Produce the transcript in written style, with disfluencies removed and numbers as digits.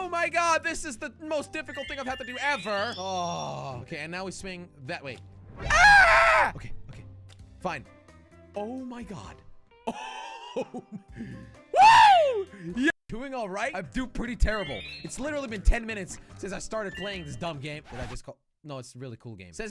Oh my god, this is the most difficult thing I've had to do ever. Oh, okay, and now we swing that way. Ah! Okay, okay, fine. Oh my god. Oh. Woo! Yeah. Doing all right? I'm doing pretty terrible. It's literally been 10 minutes since I started playing this dumb game. Did I just call? No, it's a really cool game. Says